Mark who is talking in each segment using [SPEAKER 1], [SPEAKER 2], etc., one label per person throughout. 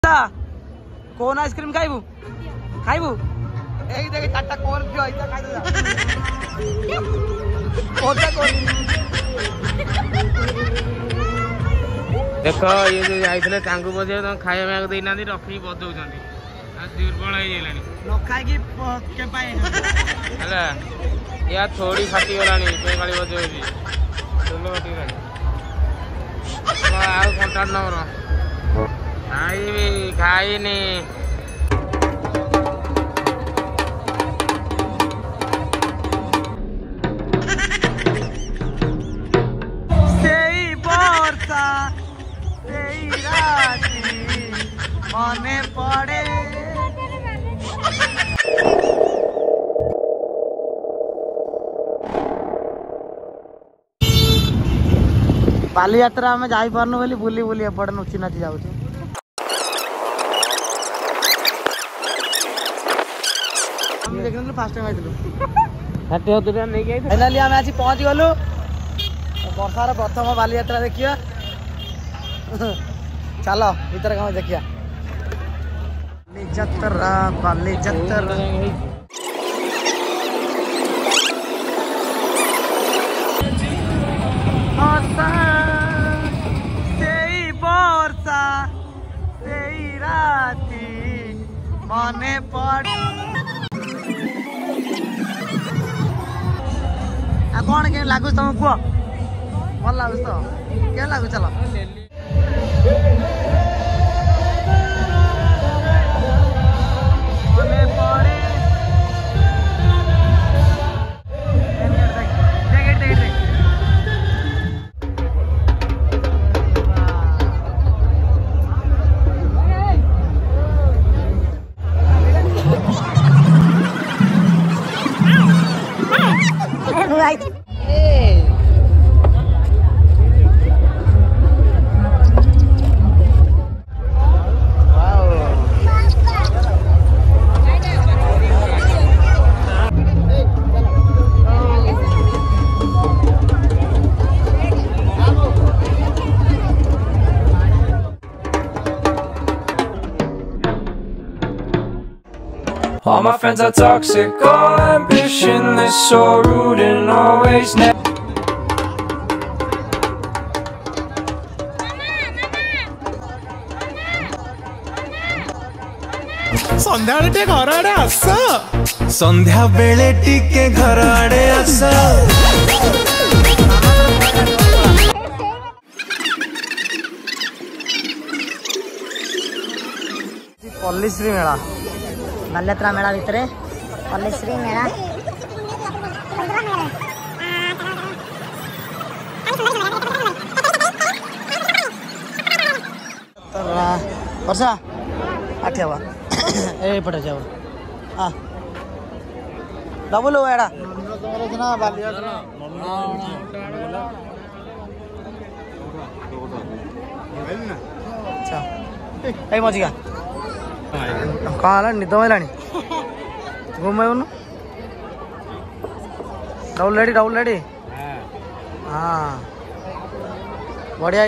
[SPEAKER 1] कौन आइसक्रीम खाइबू खाइबू एक देख चारटा कोन पियो इता खाइ दे कोता कोन
[SPEAKER 2] देखो ये जो जाइथले तांगु बजे त खाया में देई नांदी रखी बदौछंती आ दुर्बल हो गेलानी
[SPEAKER 1] न खाइ की के पाए
[SPEAKER 2] हला या थोड़ी फाटी गलानी पे गाली बजेबी चलो फाटी गलानी आ कंटार नवर खाइबी खाइनी मने पड़े बाली यात्रा में जाई पारनु बोली बुली बुली एपटे नची नाची जाउछु हम देखनलु फास्ट टाइम आइतलु 60 होतरा नै गई
[SPEAKER 1] फाइनली हम आज पहुंच गलु वर्षार प्रथम बाली यात्रा देखिया चलो भीतर गाँव देखिया जतरा बाली जतरा मने पड़ कौन के लागू तुम कह भल लागू तो क्या लागू चलो
[SPEAKER 3] All my friends are toxic, all ambitionless, so rude and always
[SPEAKER 4] संध्या बेले घर आड़े आस
[SPEAKER 3] संध्या बेले टिके घर आड़े आस
[SPEAKER 1] पल्लीश्री मेला बालियात्रा मेला भितर पल्लीश्री मेला वर्षा आठे हवा ए पटे जाओ आ डबल हो एडा बालियात्रा अच्छा ए मजिगा कहाँ निद मिला घुमेबुन डबल रेडी हाँ बढ़िया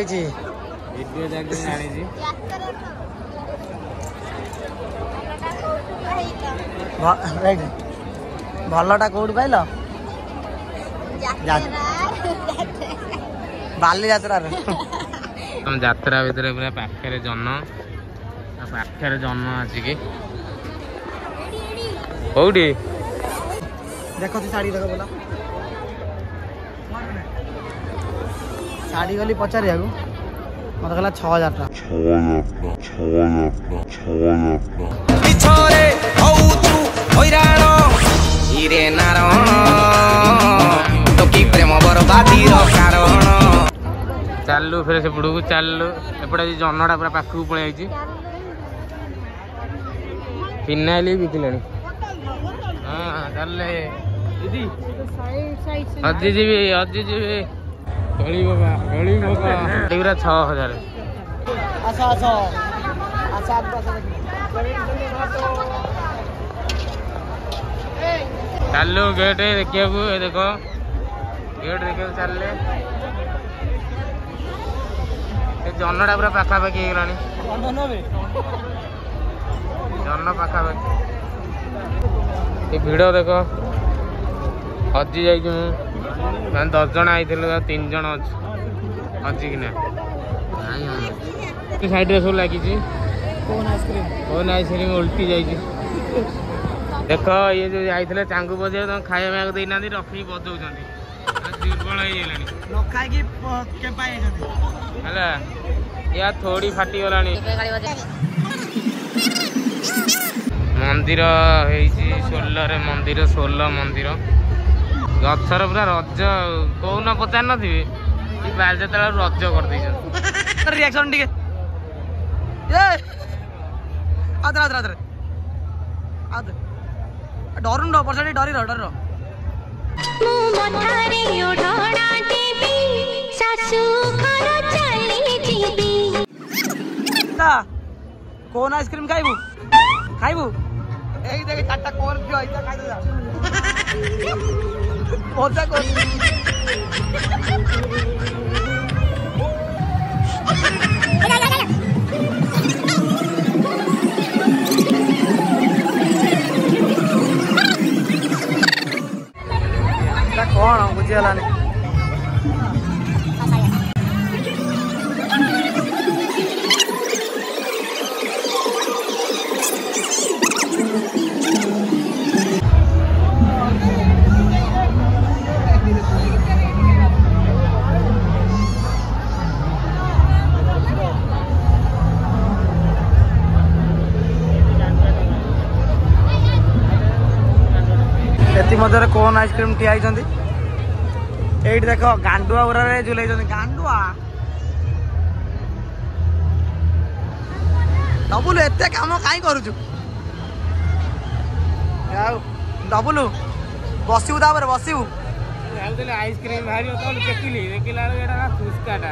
[SPEAKER 1] भलटा कौटी पाइल बाली यात्रा
[SPEAKER 2] यात्रा भितर पूरा पाखे जन्न पाखे जन्न आसिकी कौटी
[SPEAKER 1] देख शाढ़ी देख बोला शाढ़ी गली पचार मत कहला 6000
[SPEAKER 2] चलू फिर से बुढ़ू चलू एपटे जन्नटा पूरा पाखक पलि फिनाइल बिकले हाँ चल हजी जी गली बाबा 6000 चलो गेट देखिए देखो गेट देखिए चल ଜହ୍ନଟା ପୁରା ପାଖାପାଖି ହେଇଗଲାଣି। ଜହ୍ନ ପାଖାପାଖି। ଏ ଭିଡ଼ ଦେଖ, ହଜି ଯାଇଛି ମୁଁ। ମାନେ 10 ଜଣ ଆଇଥିଲୁ, 3 ଜଣ ଅଛୁ ହଜିକିନା। ସାଇଡରେ ସବୁ ଲାଗିଛି। କୋନ୍ ଆଇସ୍କ୍ରିମ୍ ଓଲଟି ଯାଇଛି। ଦେଖ ଇଏ ଯୋଉ ଯାଇଥିଲେ ଚାଙ୍ଗୁ ବଜେଇବାକୁ, ତାଙ୍କୁ ଖାଇବା ପିଇବାକୁ ଦେଇନାହାନ୍ତି, ରଖିକି ବଜଉଛନ୍ତି। ଦୁର୍ବଳ ହେଇଗଲାଣି
[SPEAKER 1] ନ ଖାଇକି କେମ୍ପା ହେଇଛନ୍ତି
[SPEAKER 2] ହେଲା। ୟା ଥୋଡ଼ି ଫାଟିଗଲାଣି। ମନ୍ଦିର ହେଇଛି ସୋଲରେ, ମନ୍ଦିର ସୋଲ ମନ୍ଦିର। ଗଛର ପୁରା ରଜ କୋଉନ ପଚାରି ନଥିବେ, ବାଲିଯାତ୍ରା ରଜ କରିଦେଇଛନ୍ତି।
[SPEAKER 1] ରିଆକ୍ସନ ଟିକେ ଡରୁନ ବର୍ଷା ଟିକେ ଡରି ଡର কোন আইসক্রিম খাইবু খাইবু এই দেখে 4টা কোন পিও আইতা খাইতে যা মজা কর कौन बुझीगलानी मध्य कौन आइसक्रीम टी आई देख गांडुआ गुरा झुलाई गांडुआ डबुलु एत कम कहीं करुचु डबुलु बसबू तापर बसबू
[SPEAKER 2] आइसक्रीम बाहर देखिली देखला फुस्काटा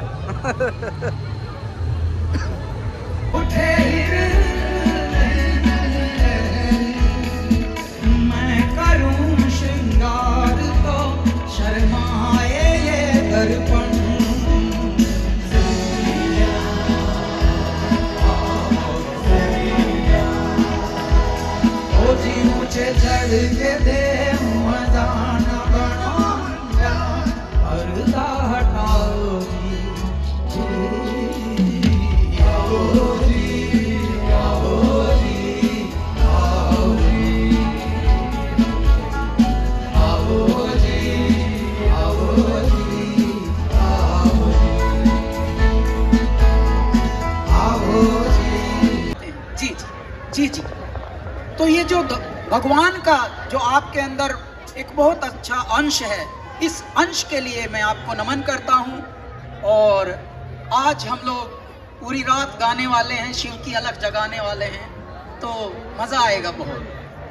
[SPEAKER 5] जी जी। तो ये जो भगवान का जो आपके अंदर एक बहुत अच्छा अंश है, इस अंश के लिए मैं आपको नमन करता हूँ। और आज हम लोग पूरी रात गाने वाले हैं, शिव की अलग जगाने वाले हैं, तो मज़ा आएगा बहुत।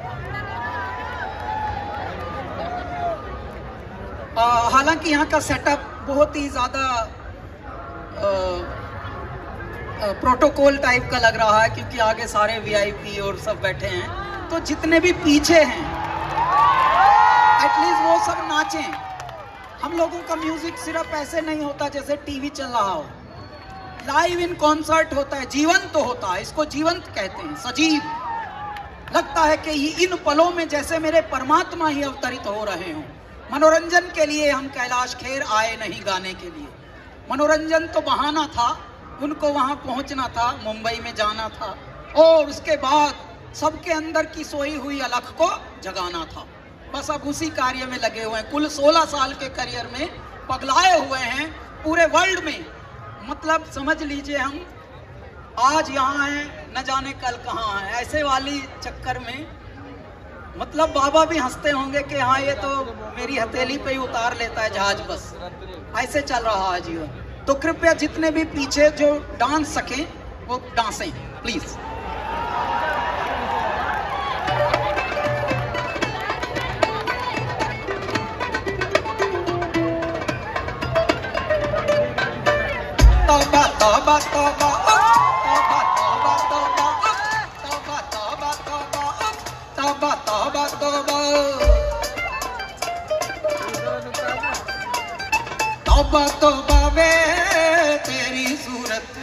[SPEAKER 5] हालांकि यहाँ का सेटअप बहुत ही ज़्यादा प्रोटोकॉल टाइप का लग रहा है, क्योंकि आगे सारे वीआईपी और सब बैठे हैं, तो जितने भी पीछे हैं एटलीस्ट वो सब नाचें। हम लोगों का म्यूजिक सिर्फ ऐसे नहीं होता जैसे टीवी चल रहा हो, लाइव इन कॉन्सर्ट होता है, जीवंत तो होता है, इसको जीवंत कहते हैं, सजीव। लगता है कि इन पलों में जैसे मेरे परमात्मा ही अवतरित हो रहे हों। मनोरंजन के लिए हम कैलाश खेर आए नहीं गाने के लिए, मनोरंजन तो बहाना था, उनको वहां पहुंचना था, मुंबई में जाना था, और उसके बाद सबके अंदर की सोई हुई अलख को जगाना था। बस अब उसी कार्य में लगे हुए हैं। कुल 16 साल के करियर में पगलाए हुए हैं पूरे वर्ल्ड में। मतलब समझ लीजिए हम आज यहाँ हैं, न जाने कल कहाँ हैं, ऐसे वाली चक्कर में। मतलब बाबा भी हंसते होंगे कि हाँ ये तो मेरी हथेली पे ही उतार लेता है जहाज, बस ऐसे चल रहा है जीवन। तो कृपया जितने भी पीछे जो डांस सकें वो डांसें प्लीज। तौबा तौबा तौबा तौबा तौबा तौबा तौबा तौबा तौबा तौबा तौबा तौबा तौबा वे तेरी सूरत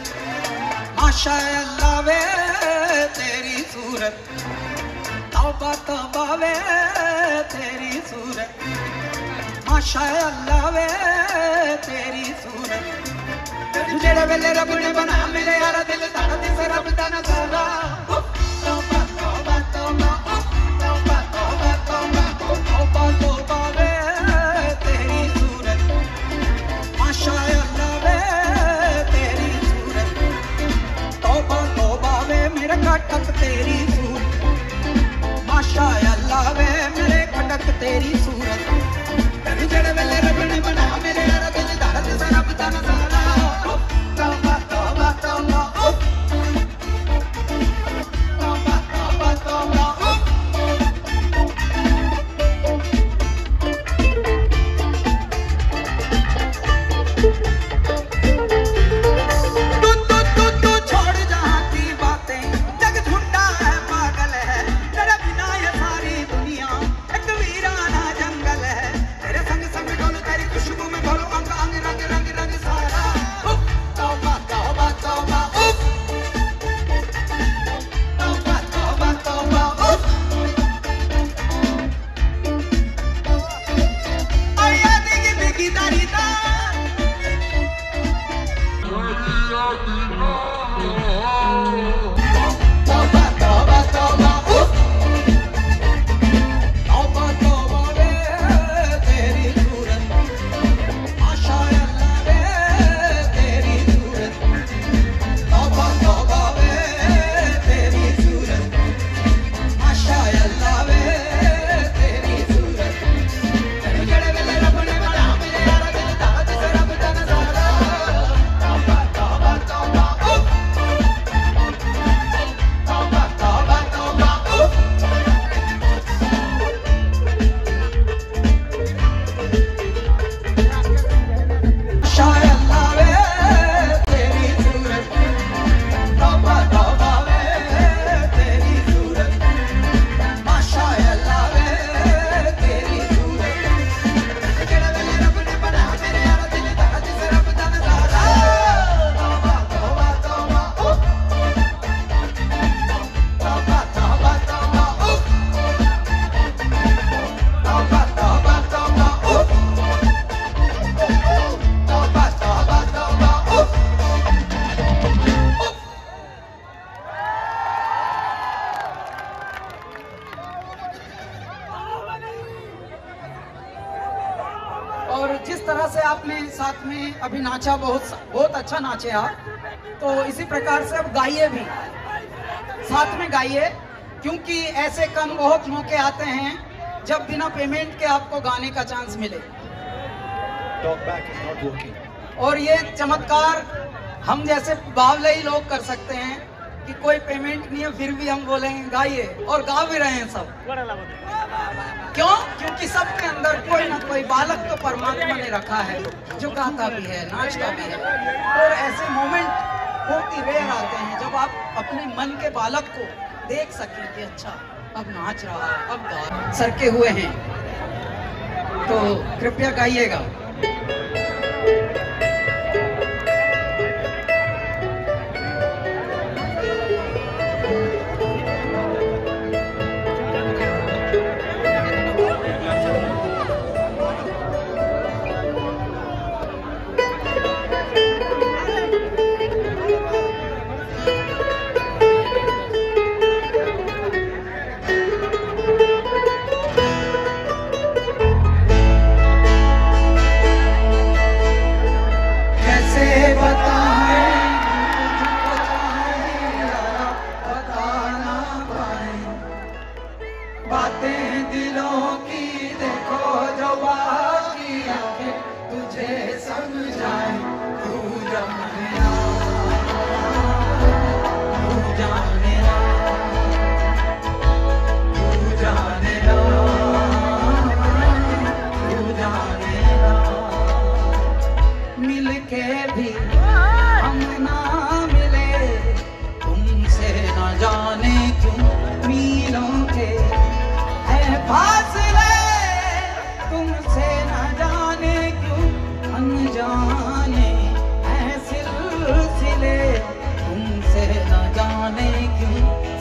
[SPEAKER 5] माशाअल्लाह वे तेरी सूरत, तौबा तौबा वे तेरी सूरत, माशाअल्लाह वे तेरी सूरत। जेड़े वेले रब ने बना मेरे यारा दिल तारा दिस रब दा नजारा। तौबा तौबा तौबा तौबा तौबा तौबा तौबा तौबा वे तेरी सूरत, माशाअल्लाह वे तेरी सूरत, तौबा तौबा वे मेरे कटक तेरी सूरत, माशाअल्लाह वे मेरे कटक तेरी सूरत। जेड़े वेले रब ने बना मेरे यारा दिल तारा दिस रब दा नजारा। तौबा तौबा तौबा तौबा तौबा तौबा। तू छोड़ जहाँ की बातें, जग झूठा है पागल है, तेरे बिना ये सारी दुनिया एक वीराना जंगल है। तेरे संग संग डोलू तेरी खुशबू में भरो अंग अंग रंग रंग रंग सारा। तौबा तौबा तौबा तौबा तौबा तौबा। आया दिगी दिगी दारी दा। तौबा तौबा तौबा तौबा तौबा वे तेरी सूरत, माशाअल्लाह वे तेरी सूरत, तौबा तौबा वे तेरी सूरत, माशाअल्लाह वे तेरी सूरत। जेड़े वेले रब ने बना मेरे यारा दिल तारा दिस रब दा नजारा। तौबा तौबा तौबा तौबा तौबा तौबा। माशाअल्लाह वे तेरी सूरत, तौबा तौबा वे तेरी सूरत, माशाअल्लाह वे तेरी सूरत। जेड़े वेले रब ने बना मेरे यारा दिल तारा दिस रब दा नजारा। तौबा तौबा तौबा तौबा तौबा तौबा तौबा तौबा तौबा तौबा तौबा तौबा। और जिस तरह से आपने साथ में अभी नाचा, बहुत अच्छा नाचे आप, तो इसी प्रकार से अब गाइए भी, साथ में गाइए, क्योंकि ऐसे कम बहुत मौके आते हैं जब बिना पेमेंट के आपको गाने का चांस मिले। और ये चमत्कार हम जैसे बावलई लोग कर सकते हैं कि कोई पेमेंट नहीं है फिर भी हम बोलेंगे गाइए, और गा भी रहे हैं सब। क्यों? क्योंकि सबके अंदर कोई ना कोई बालक तो परमात्मा ने रखा है जो गाता भी है, नाचता भी है। और ऐसे मोमेंट बहुत ही रेयर आते हैं जब आप अपने मन के बालक को देख सकें कि अच्छा अब नाच रहा है, अब गा सरके हुए हैं। तो कृपया गाइएगा।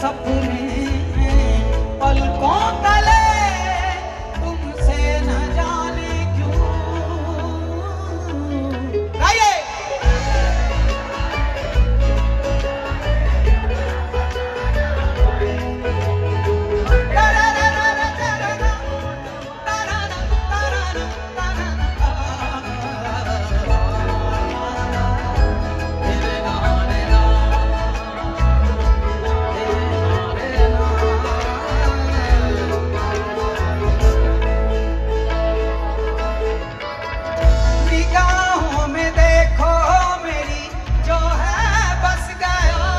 [SPEAKER 5] सपने पलकों तले तुमसे न जाने क्यों। गाइए। निगाहों में देखो मेरी जो है बस गया,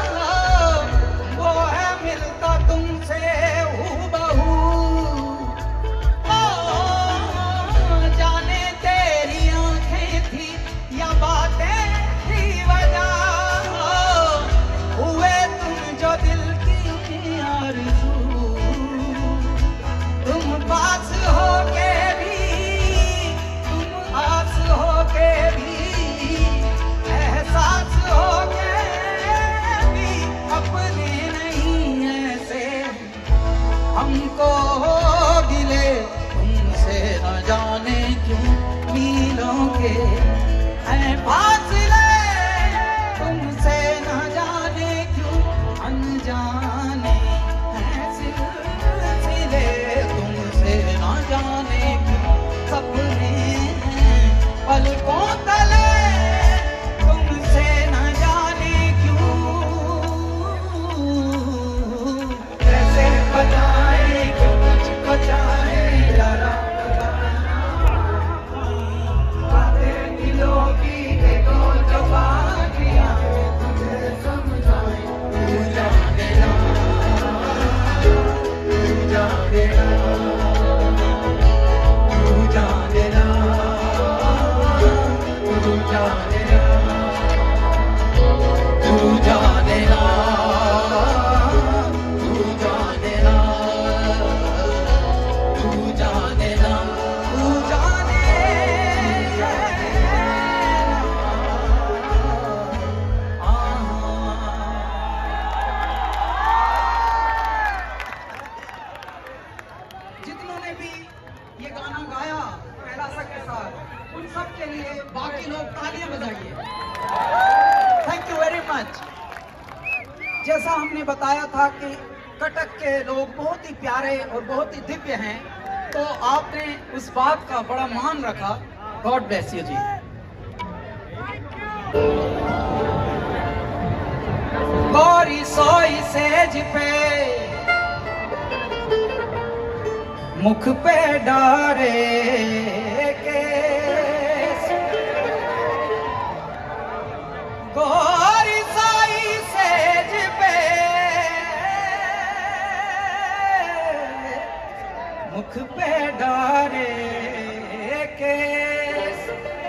[SPEAKER 5] वो है मिलता तुमसे हूबहू। ओ जाने तेरी आंखें थी या बातें थी वजह, हुए तुम जो दिल की आरज़ू। तुम पास होके भी, तुम आस होके भी, एहसास होके भी अपने नहीं ऐसे हमको गिले तुमसे न जाने क्यों। मीलों के हैं फासले तुमसे न जाने क्यों। अनजाने हैं सिलसिले तुमसे न जाने क्यों। सपने हैं पलकों तले तुमसे न जाने क्यों। कैसे बचाए क्यों कुछ बचाए यारा, बातें दिलों की देखो जो बाकियां तुझे समझाए। तू जाने ना, तू जाने ना, तू जाने ना, तू जाने ना, तू जाने ना, तू जाने ना, तू जाने ना, तू जाने जितनों ने भी ये गाना गाया कैलासा के साथ, उन सब के लिए बाकी लोग तालियां बजाइए। Thank you very much. जैसा हमने बताया था कि कटक के लोग बहुत ही प्यारे और बहुत ही दिव्य हैं, तो आपने उस बात का बड़ा मान रखा। गॉड ब्लेस यू जी। गौरी सोई सेज पे मुख पे डारे केस, गौरी सोई सेज पे मुख पे डारे केस।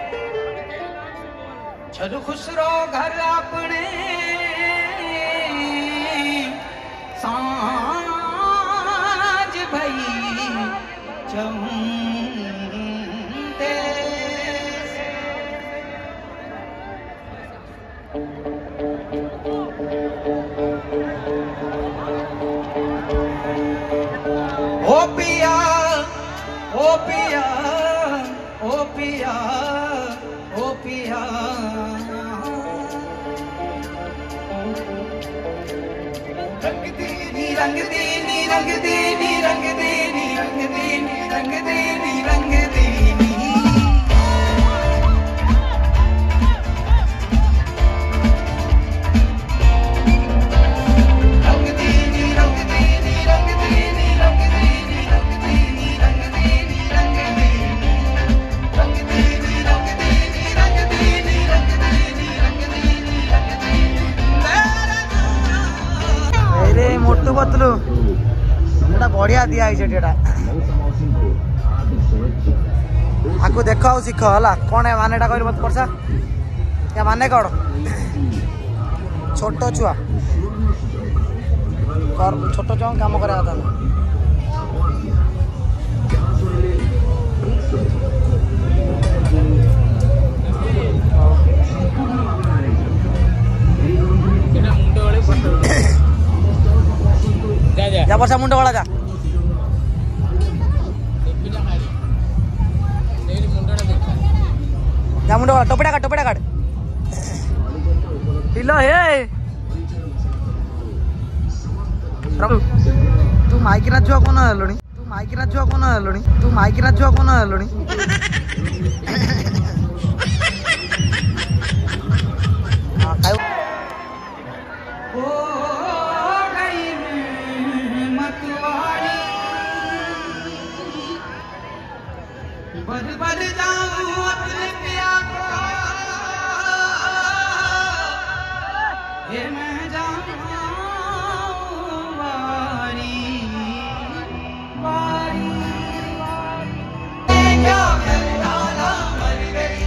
[SPEAKER 5] छद खुसरो घर अपने सांझ भई चमते। ओ पिया, ओ पिया, ओ पिया, ओ पिया, रंग दीनी रंग दीनी रंग दीनी रंग दीनी रंग दीनी रंग दीनी रंग दीनी। रंग दीनी रंग दीनी रंग दीनी रंग दीनी रंग दीनी रंग दीनी रंग दीनी रंग दीनी रंग दीनी रंग दीनी रंग दीनी रंग दीनी रंग दीनी।
[SPEAKER 1] ଏଇରେ ମୋଟୁ ପତଲୁ ଏଟା ବଢିଆ ଦିଆ ହେଇଛି ଏଟା। ଆକୁ ଦେଖ ଆଉ ଶିଖ ହେଲା। କଣ ମାନେ ଏଟା କହିଲୁ ମତେ ବର୍ଷା? ୟା ମାନେ କଣ? ଛୋଟ ଛୁଆ ଛୋଟ ଛୁଆ କାମ କରିବା କଥା। जा वर्षा मुंड वाला जा जा मुंड वाला टोपड़ा काट हिलो हे तू माइकी ना छुआ कोन हेलोनी
[SPEAKER 5] बद जाऊं अपने पिया को ये मैं जाऊं वारी क्या डाला मर गई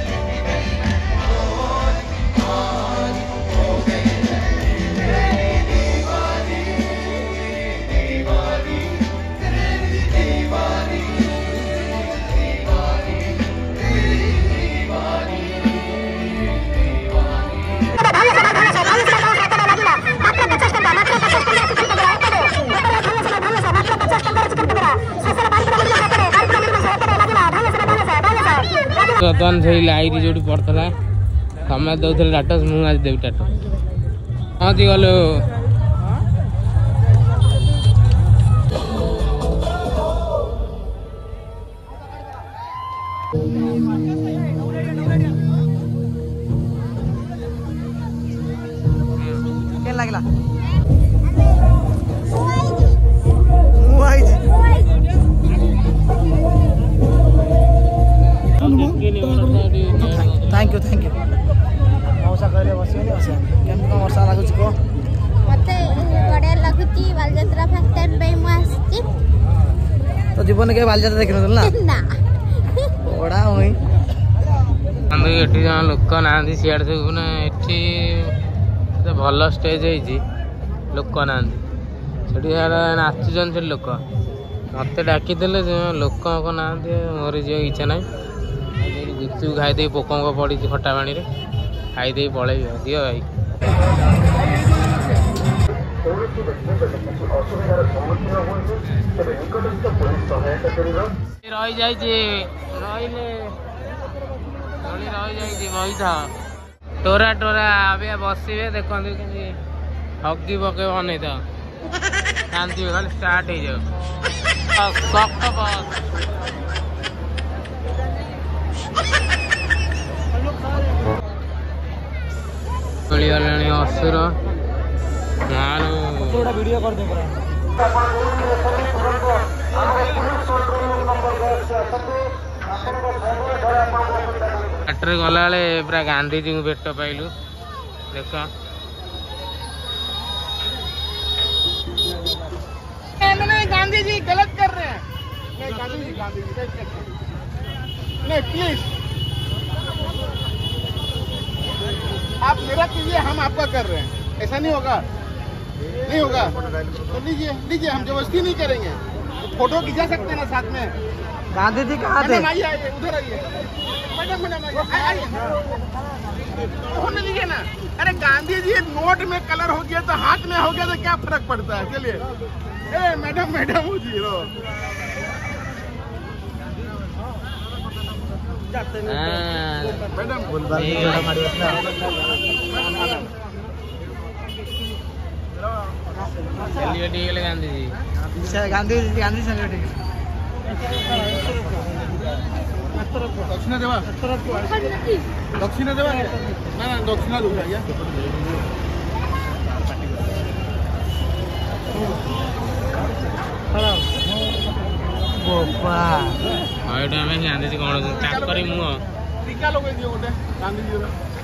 [SPEAKER 2] ବର୍ତ୍ତମାନ ସେଇ ଲାଇଟ୍ ଯୋଉଠି ପଡିଥିଲା ସମୟ ଦଉଥିଲେ ଟାଟସ୍ ମୁଁ ଆଜି ଦେବି ଟାଟସ୍ ପହଞ୍ଚି ଗଲୁ
[SPEAKER 1] କେନ୍ ଲାଗିଲା थैंक यू मौसा कहले बसिए केमती कौन वर्षा लगुच को
[SPEAKER 6] मते बड़े लगुची बालजात्रा फर्स्ट टाइम पे मु आसी
[SPEAKER 1] तो जीवन के बालजात्रा देखिन ना
[SPEAKER 6] ना
[SPEAKER 1] बड़ा होई
[SPEAKER 2] हम एठी जन लोक नांदी सियाड से ना एठी तो भल स्टेज होई लोक नांदी सेठी नाचुचन से लोक मत डाकी लोक को नांदी मोर जो इच्छा ना गुपचुप खाईदे पोक पड़ी खटा पानी खाईदे पड़े दियो भाई रही टोरा टोरा आबे बसवे देखते हगी पके बन खाली स्टार्ट हो जाओ मिलगलानी असुर
[SPEAKER 1] वीडियो कर दे
[SPEAKER 2] बाटर गला पूरा गांधीजी को भेट पाइलु देख
[SPEAKER 4] गांधी जी गलत कर रहे हैं नहीं प्लीज आप मेरा कीजिए हम आपका कर रहे हैं ऐसा नहीं होगा तो लीजिए हम जबरदस्ती नहीं करेंगे तो फोटो खिंचा सकते हैं ना साथ में
[SPEAKER 1] गांधी जी कहाँ थे
[SPEAKER 4] आइए उधर आइए मैडम आइए होने लीजिए ना अरे गांधी जी नोट में कलर हो गया तो हाथ में हो गया तो क्या फर्क पड़ता है चलिए मैडम हो जी रो मैडम
[SPEAKER 2] गांधी जी
[SPEAKER 1] गांधी सेलिब्रिटी
[SPEAKER 4] दक्षिणा देवा ना दक्षिणा दूंगा
[SPEAKER 2] गांधी जी कौन चाकरी मुह
[SPEAKER 4] टीका लोग गांधी जी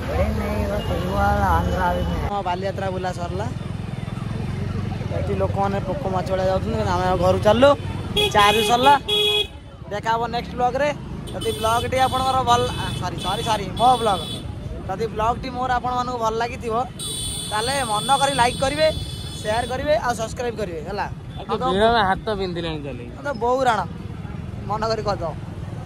[SPEAKER 1] बालीयात्रा बुला सरला ये लोक मैंने पोक माछ भलिया जाऊँ आम घर चलु चार्ज सरला देखा हम नेक्स्ट ब्लॉग रे जदि ब्लॉग टी आप भल सॉरी मो ब्लॉग जदि ब्लॉग टी मोर आपण मानक भल लगी ताले मन करी लाइक करेंगे शेयर करेंगे और सब्सक्राइब करेंगे है
[SPEAKER 2] हाथ बिंदिले
[SPEAKER 1] तो बहु राण मन करी कर दो।